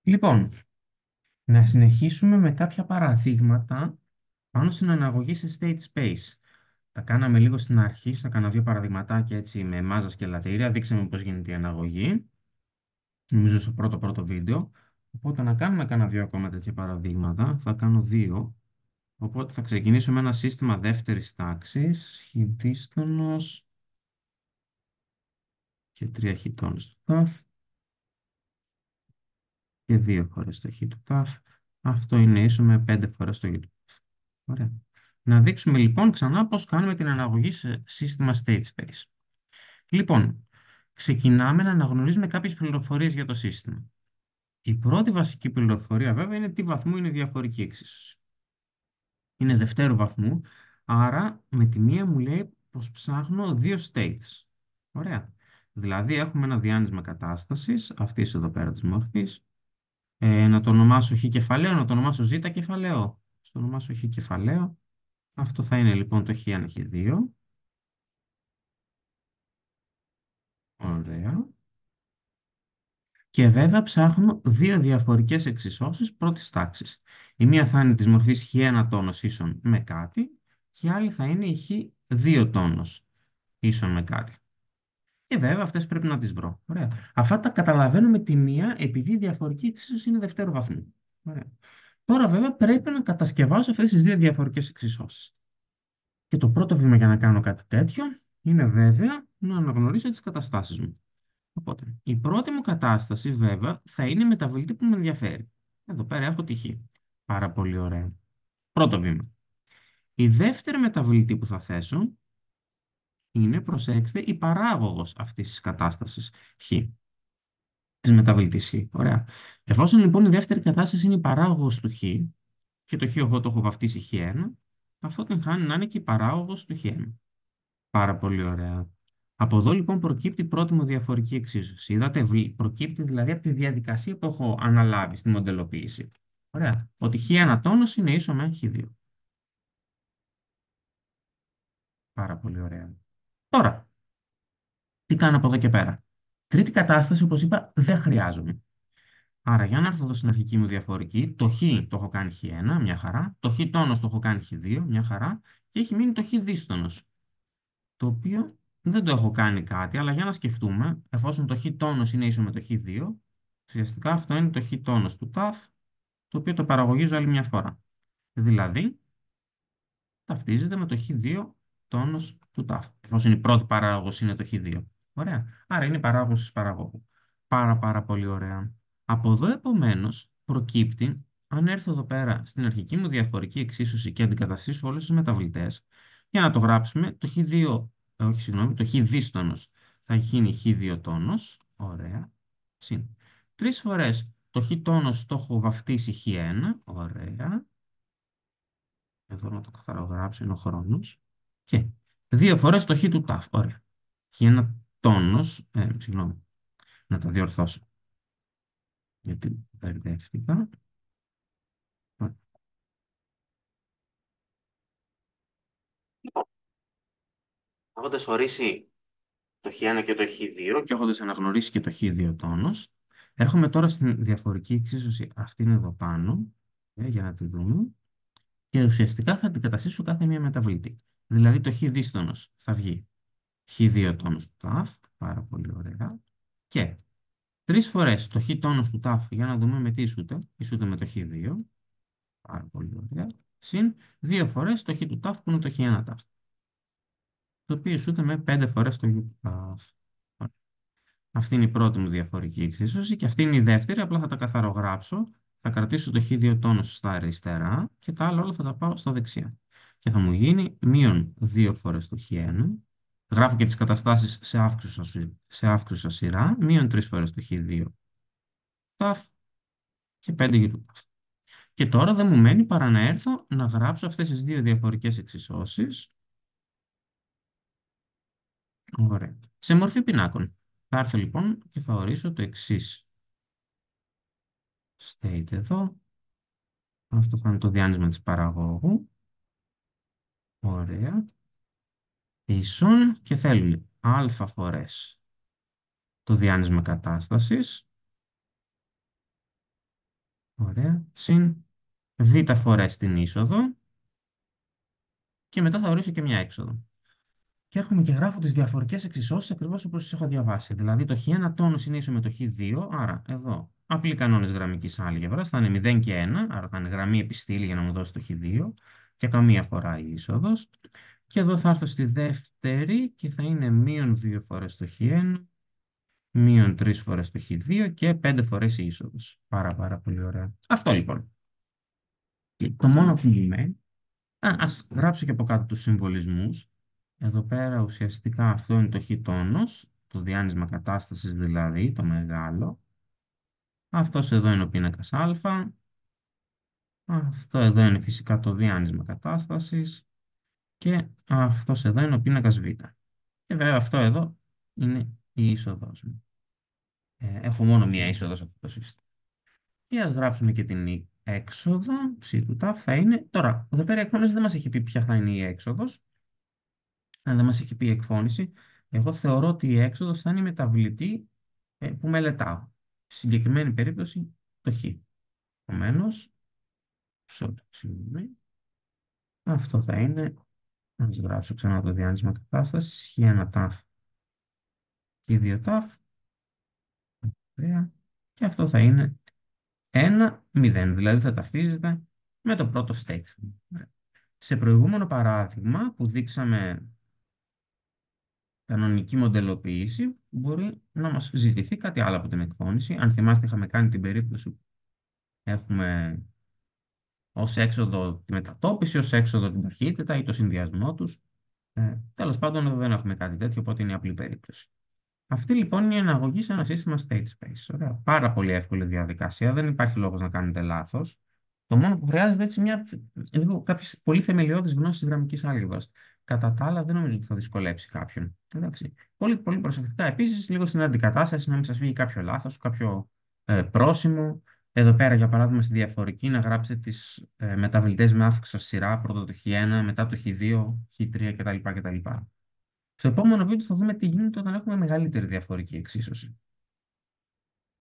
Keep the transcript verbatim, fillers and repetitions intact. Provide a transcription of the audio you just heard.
Λοιπόν, να συνεχίσουμε με κάποια παραδείγματα πάνω στην αναγωγή σε state space. Τα κάναμε λίγο στην αρχή, θα κάνω δύο παραδειγματάκια έτσι με μάζα και λατρεία. Δείξαμε πώς γίνεται η αναγωγή, νομίζω στο πρώτο πρώτο βίντεο. Οπότε να κάνουμε κάνα δύο ακόμα τέτοια παραδείγματα. Θα κάνω δύο. Οπότε θα ξεκινήσω με ένα σύστημα δεύτερης τάξης, χ-δίστονος και τρία χ-τόνους του ταφ και δύο φορές το χ του ταφ. Αυτό είναι ίσο με πέντε φορές το χ του ταφ. Ωραία. Να δείξουμε λοιπόν ξανά πώς κάνουμε την αναγωγή σε σύστημα state space. Λοιπόν, ξεκινάμε να αναγνωρίζουμε κάποιες πληροφορίες για το σύστημα. Η πρώτη βασική πληροφορία βέβαια είναι τι βαθμού είναι η διαφορική εξίσωση. Είναι δευτέρου βαθμού, άρα με τη μία μου λέει πως ψάχνω δύο states. Ωραία. Δηλαδή έχουμε ένα διάνυσμα κατάστασης, αυτής εδώ πέρα της μορφής. Ε, να το ονομάσω χ κεφαλαίο, να το ονομάσω ζ κεφαλαίο. Στο ονομάσω χ κεφαλαίο. Αυτό θα είναι λοιπόν το χ ένα χ δύο. Ωραία. Και βέβαια ψάχνω δύο διαφορικές εξισώσεις πρώτης τάξης. Η μία θα είναι της μορφής χ ένα τόνος ίσον με κάτι και η άλλη θα είναι η χ δύο τόνος ίσον με κάτι. Και βέβαια αυτές πρέπει να τις βρω. Ωραία. Αυτά τα καταλαβαίνω με τη μία επειδή η διαφορική εξίσωση είναι δευτέρου βαθμού. Ωραία. Τώρα βέβαια πρέπει να κατασκευάσω αυτές τις δύο διαφορικές εξισώσεις. Και το πρώτο βήμα για να κάνω κάτι τέτοιο είναι βέβαια να αναγνωρίσω τις καταστάσεις μου. Οπότε, η πρώτη μου κατάσταση βέβαια θα είναι η μεταβλητή που με ενδιαφέρει. Εδώ πέρα έχω τη χ. Πάρα πολύ ωραία. Πρώτο βήμα. Η δεύτερη μεταβλητή που θα θέσω είναι, προσέξτε, η παράγωγος αυτής της κατάστασης χ. Της μεταβλητής χ. Ωραία. Εφόσον λοιπόν η δεύτερη κατάσταση είναι η παράγωγος του χ και το χ εγώ το έχω βαφτίσει χ ένα, αυτό την χάνει να είναι και η παράγωγος του χ ένα. Πάρα πολύ ωραία. Από εδώ λοιπόν προκύπτει η πρώτη μου διαφορική εξίσωση. Είδατε, βλ- προκύπτει δηλαδή από τη διαδικασία που έχω αναλάβει στη μοντελοποίηση. Ωραία. Ότι χ ένα τόνος είναι ίσο με χ δύο. Πάρα πολύ ωραία. Τώρα, τι κάνω από εδώ και πέρα. Τρίτη κατάσταση, όπως είπα, δεν χρειάζομαι. Άρα, για να έρθω εδώ στην αρχική μου διαφορική, το χ το έχω κάνει χ ένα, μια χαρά. Το χ τόνος το έχω κάνει χ δύο, μια χαρά. Και έχει μείνει το χ δίστονος, το οποίο δεν το έχω κάνει κάτι, αλλά για να σκεφτούμε, εφόσον το χ τόνος είναι ίσο με το χ δύο, ουσιαστικά αυτό είναι το χ τόνος του ταφ, το οποίο το παραγωγίζω άλλη μια φορά. Δηλαδή, ταυτίζεται με το χ δύο τόνος του ταφ, εφόσον η πρώτη παράγωγος είναι το χ δύο. Ωραία. Άρα είναι η παράγωγος της παραγωγού. Πάρα πάρα πολύ ωραία. Από εδώ επομένως προκύπτει, αν έρθω εδώ πέρα στην αρχική μου διαφορική εξίσωση και αντικαταστήσω όλες τις μεταβλητές, για να το γράψουμε, το χ δύο, ε, όχι συγγνώμη, το χ δίστονος θα γίνει χ δύο τόνος. Ωραία. Συν. Τρεις φορές το χ τόνος το έχω βαφτίσει χ ένα. Ωραία. Εδώ να το καθαρογράψω, είναι ο χρόνος. Και δύο φορές το χ του ταφ. Ωραία. Και ένα τόνος, ε, συγγνώμη, να τα διορθώσω, γιατί μπερδεύτηκα. Έχοντας ορίσει το χ ένα και το χ δύο και έχοντας αναγνωρίσει και το χ δύο τόνος, έρχομαι τώρα στην διαφορική εξίσωση αυτήν εδώ πάνω, ε, για να τη δούμε, και ουσιαστικά θα αντικαταστήσω κάθε μία μεταβλητή. Δηλαδή το χ δίστονος θα βγει χ δύο τόνος του ταφ, πάρα πολύ ωραία, και τρεις φορές το χ τόνος του ταφ, για να δούμε με τι ισούται, ισούται με το χ δύο, πάρα πολύ ωραία, συν δύο φορές το χ του ταφ που είναι το χ ένα ταφ, το οποίο ισούται με πέντε φορές το χ του ταφ. Αυτή είναι η πρώτη μου διαφορική εξίσωση και αυτή είναι η δεύτερη, απλά θα τα καθαρογράψω. Θα κρατήσω το χ δύο τόνος στα αριστερά και τα άλλα όλα θα τα πάω στα δεξιά. Και θα μου γίνει μείον δύο φορές το χ ένα. Γράφω και τις καταστάσεις σε αύξουσα, σι- σε αύξουσα σειρά. Μείον τρεις φορές το χ δύο ταφ και πέντε γύρω ταφ. Και τώρα δεν μου μένει παρά να έρθω να γράψω αυτές τις δύο διαφορικές εξισώσεις. Ωραία. Σε μορφή πινάκων. Θα έρθω λοιπόν και θα ορίσω το εξής state εδώ. Αυτό θα είναι το διάνυσμα της παραγωγού. Ωραία. Ίσον και θέλει α φορές το διάνυσμα κατάστασης Ωραία. Συν β φορές την είσοδο και μετά θα ορίσω και μια έξοδο. Και έρχομαι και γράφω τις διαφορικές εξισώσεις ακριβώς όπως τις έχω διαβάσει. Δηλαδή το χ ένα τόνος είναι ίσο με το χ δύο, άρα εδώ απλοί κανόνες γραμμικής άλγεβρας θα είναι μηδέν και ένα, άρα θα είναι γραμμή επιστήλη για να μου δώσει το χ δύο και καμία φορά η είσοδος. Και εδώ θα έρθω στη δεύτερη και θα είναι μείον δύο φορές το χ ένα, μείον τρεις φορές το χ δύο και πέντε φορές η είσοδος. Πάρα πάρα πολύ ωραία. Αυτό λοιπόν. Και το μόνο που μου μένει, α, ας γράψω και από κάτω τους συμβολισμούς. Εδώ πέρα ουσιαστικά αυτό είναι το χ τόνος, το διάνυσμα κατάστασης δηλαδή, το μεγάλο. Αυτός εδώ είναι ο πίνακας α. Αυτό εδώ είναι φυσικά το διάνυσμα κατάστασης. Και αυτός εδώ είναι ο πίνακας β. Και βέβαια αυτό εδώ είναι η είσοδος μου. Ε, έχω μόνο μία είσοδο σε αυτό το σύστημα. Και ας γράψουμε και την έξοδο. Ψ του τάφ θα είναι. Τώρα, εδώ πέρα η εκφώνηση δεν μας έχει πει ποια θα είναι η έξοδος. Αν δεν μας έχει πει η εκφώνηση, εγώ θεωρώ ότι η έξοδος θα είναι η μεταβλητή ε, που μελετάω. Στη συγκεκριμένη περίπτωση το χ. Επομένως, αυτό θα είναι. Να σας γράψω ξανά το διάνυσμα κατάστασης. χ ένα τάφ και δύο τάφ. Ωραία. Και αυτό θα είναι ένα μηδέν. Δηλαδή θα ταυτίζεται με το πρώτο statement. Σε προηγούμενο παράδειγμα που δείξαμε κανονική μοντελοποίηση, μπορεί να μας ζητηθεί κάτι άλλο από την εκφώνηση. Αν θυμάστε, είχαμε κάνει την περίπτωση που έχουμε ως έξοδο τη μετατόπιση, ως έξοδο την ταχύτητα ή το συνδυασμό τους. Ε, τέλος πάντων, εδώ δεν έχουμε κάτι τέτοιο, οπότε είναι απλή περίπτωση. Αυτή λοιπόν είναι η αναγωγή σε ένα σύστημα state space. Ωραία. Πάρα πολύ εύκολη διαδικασία, δεν υπάρχει λόγος να κάνετε λάθος. Το μόνο που χρειάζεται έτσι μια, λίγο, κάποιες πολύ θεμελιώδεις γνώσεις της γραμμικής άλγεβρας. Κατά τα άλλα, δεν νομίζω ότι θα δυσκολέψει κάποιον. Εντάξει. Πολύ, πολύ προσεκτικά επίσης, λίγο στην αντικατάσταση, να μην σας φύγει κάποιο λάθος, κάποιο ε, πρόσημο. Εδώ πέρα, για παράδειγμα, στη διαφορική, να γράψετε τις ε, μεταβλητές με αύξηση σειρά, πρώτα το χ ένα, μετά το χ δύο, χ τρία κτλ. κτλ. Στο επόμενο βίντεο θα δούμε τι γίνεται όταν έχουμε μεγαλύτερη διαφορική εξίσωση.